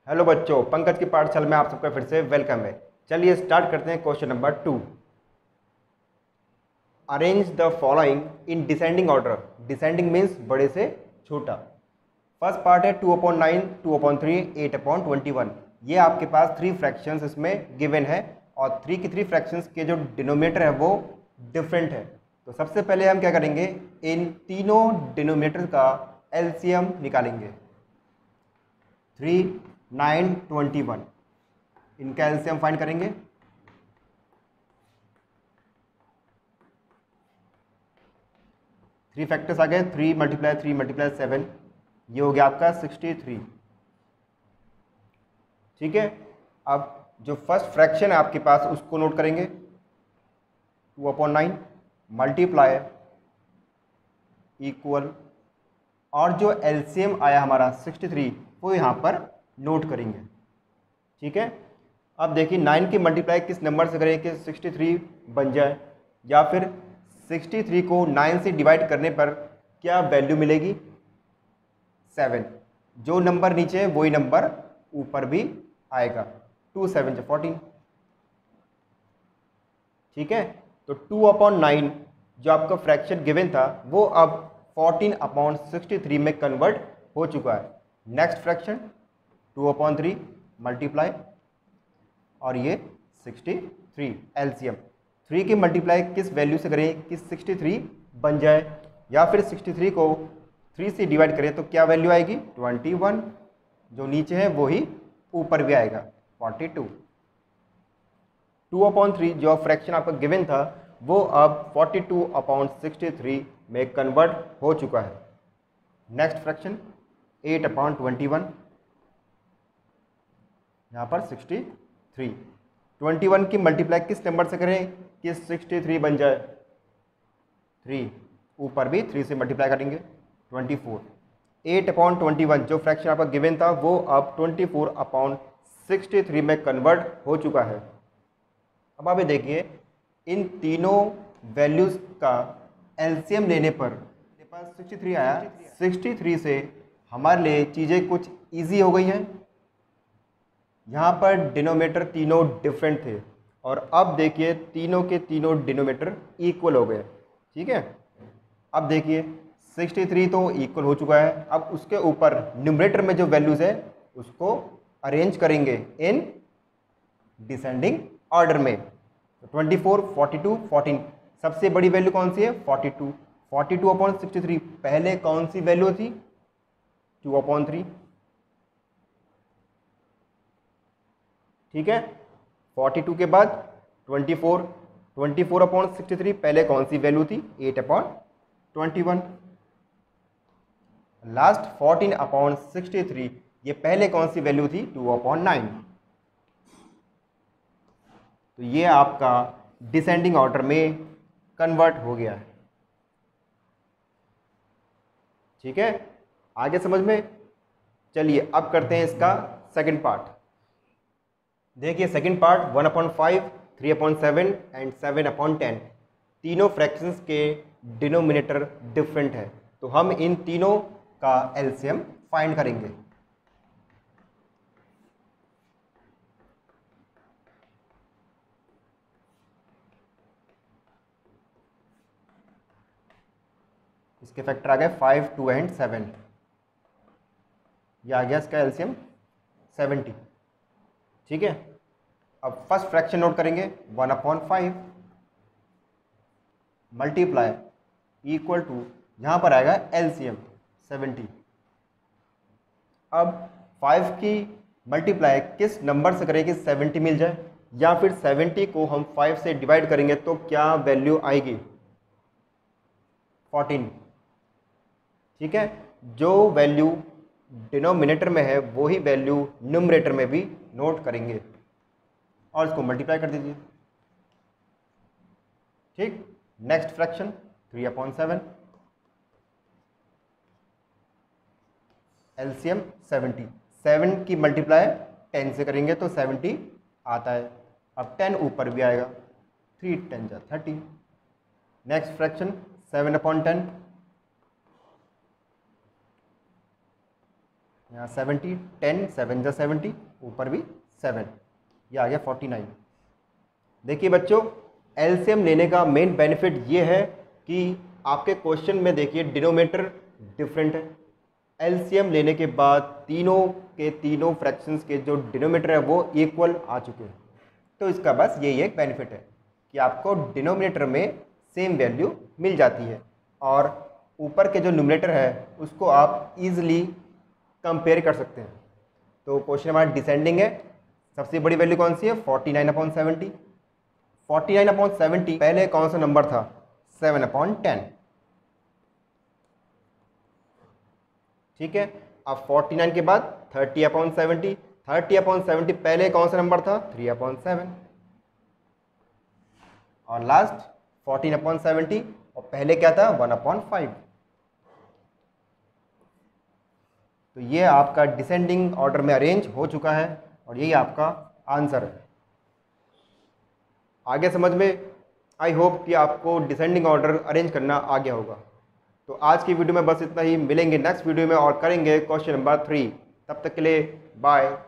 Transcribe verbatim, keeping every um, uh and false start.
Hello बच्चों, पंकज की पाठशाला में आप सबका फिर से वेलकम है। चलिए स्टार्ट करते हैं question number two. Arrange the following in descending order. Descending means बड़े से छोटा। फर्स्ट पार्ट है two upon nine, two upon three, eight upon twenty one. ये आपके पास थ्री फ्रैक्शंस इसमें गिवन है और थ्री की थ्री फ्रैक्शंस के जो डिनोमिनेटर है वो डिफरेंट है। तो सबसे पहले हम क्या करेंगे, इन तीनों डिनोमिनेटर का एलसीएम निकालेंगे। थ्री, नाइन, ट्वेंटी वन, इनका एलसीएम फाइंड करेंगे। थ्री फैक्टर्स आ गए, three multiply three multiply seven, ये हो गया आपका सिक्सटी थ्री। ठीक है, अब जो फर्स्ट फ्रैक्शन है आपके पास उसको नोट करेंगे। Two upon nine multiply equal, और जो एलसीएम आया हमारा सिक्सटी थ्री वो यहाँ पर नोट करेंगे। ठीक है, अब देखिए नाइन की मल्टीप्लाई किस नंबर से करें कि सिक्सटी थ्री बन जाए, या फिर सिक्सटी थ्री को नाइन से डिवाइड करने पर क्या वैल्यू मिलेगी, सेवन। जो नंबर नीचे है वही नंबर ऊपर भी आएगा। टू सेवन जो फोर्टीन। ठीक है, तो टू अपॉन नाइन जो आपका फ्रैक्शन गिवन था वो अब फोर्टीन अपॉन सिक्सटी थ्री में कन्वर्ट हो चुका है। Next fraction two upon three multiply, और ये सिक्सटी थ्री एलसीएम। थ्री की मल्टीप्लाई किस वैल्यू से करें कि सिक्सटी थ्री बन जाए, या फिर सिक्सटी थ्री को थ्री से डिवाइड करें तो क्या वैल्यू आएगी, ट्वेंटी वन। जो नीचे है वही ऊपर भी आएगा, forty two. Two upon three जो फ्रैक्शन आपका गिवन था वो अब forty two upon sixty three में कन्वर्ट हो चुका है। Next fraction eight upon twenty one, यहाँ पर सिक्सटी थ्री। ट्वेंटी वन की मल्टीप्लाई किस नंबर से करें कि सिक्सटी थ्री बन जाए, थ्री, ऊपर भी थ्री से मल्टीप्लाई करेंगे, twenty four. Eight upon twenty one जो फ्रैक्शन आपका गिवन था वो अब twenty four upon sixty three में कन्वर्ट हो चुका है। अब आप ये देखिए, इन तीनों वैल्यूज का एलसीएम लेने पर मेरे पास सिक्सटी थ्री आया। सिक्सटी थ्री से हमारे लिए चीज़ें कुछ इजी हो गई हैं। यहाँ पर डिनोमिनेटर तीनों डिफरेंट थे और अब देखिए तीनों के तीनों डिनोमिनेटर इक्वल हो गए। ठीक है, अब देखिए सिक्सटी थ्री तो इक्वल हो चुका है। अब उसके ऊपर न्यूमरेटर में जो वैल्यूज है उसको अरेंज करेंगे इन डिसेंडिंग ऑर्डर में। Twenty four, forty two, fourteen, सबसे बड़ी वैल्यू कौन सी है, forty two. Forty two upon sixty three, पहले कौन सी वैल्यू थी, टू अपॉन थ्री। ठीक है, फोर्टी टू के बाद twenty four, twenty four upon sixty three, पहले कौन सी वैल्यू थी, eight upon twenty one. Last fourteen upon sixty three, ये पहले कौन सी वैल्यू थी, टू अपॉन नाइन। तो ये आपका डिसेंडिंग ऑर्डर में कन्वर्ट हो गया है। ठीक है, आगे समझ में। चलिए अब करते हैं इसका सेकंड पार्ट। देखिए second part one upon five, three upon seven and seven upon ten, तीनों फ्रैक्शंस के डिनोमिनेटर डिफरेंट है। तो हम इन तीनों का एलसीएम फाइंड करेंगे। इसके फैक्टर आ गए फाइव, टू एंड सेवन, ये आ गया इसका एलसीएम सेवेंटी। ठीक है, अब फर्स्ट फ्रैक्शन नोट करेंगे, one upon five multiply equal two, यहाँ पर आएगा एलसीएम सेवेंटी। अब फाइव की मल्टीप्लाई किस नंबर से करें कि सेवेंटी मिल जाए, या फिर सेवेंटी को हम फाइव से डिवाइड करेंगे तो क्या वैल्यू आएगी, फोर्टीन। ठीक है, जो वैल्यू डिनोमिनेटर में है वही वैल्यू न्यूमरेटर में भी नोट करेंगे और इसको मल्टीप्लाई कर दीजिए। ठीक, next fraction three upon seven, LCM seventy. Seven की मल्टीप्लाई टेन से करेंगे तो सेवेंटी आता है, अब टेन ऊपर भी आएगा, थ्री टेन जा thirty. Next fraction seven upon ten, यहाँ सेवेंटी, टेन, सेवन जा सेवेंटी, ऊपर भी सेवन, ये आ गया फोर्टी नाइन। देखिए बच्चों, एलसीएम लेने का मेन बेनिफिट ये है कि आपके क्वेश्चन में देखिए डिनोमिनेटर डिफरेंट है। एलसीएम लेने के बाद तीनों के तीनों फ्रैक्शंस के जो डिनोमिनेटर है वो इक्वल आ चुके हैं। तो इसका बस यही एक बेनिफिट है कि आपको डिनोमिनेटर में सेम वैल्यू मिल जाती है और ऊपर के जो न्यूमरेटर है उसको आप इजीली कंपेयर कर सकते हैं। तो क्वेश्चन हमारा डिसेंडिंग है, सबसे बड़ी वैल्यू कौन सी है, forty nine upon seventy. Forty nine upon seventy पहले कौन सा नंबर था, सेवन अपॉन टेन, ठीक है। अब फोर्टी नाइन के बाद thirty upon seventy, thirty upon seventy पहले कौन सा नंबर था, थ्री अपॉन सेवन, और लास्ट फोर्टीन अपॉन सेवेंटी और पहले क्या था, वन अपॉन फाइव। तो ये आपका डिसेंडिंग ऑर्डर में अरेंज हो चुका है और यही आपका आंसर है। आगे समझ में, आई होप कि आपको डिसेंडिंग ऑर्डर अरेंज करना आ गया होगा। तो आज की वीडियो में बस इतना ही, मिलेंगे नेक्स्ट वीडियो में और करेंगे क्वेश्चन नंबर थ्री। तब तक के लिए बाय।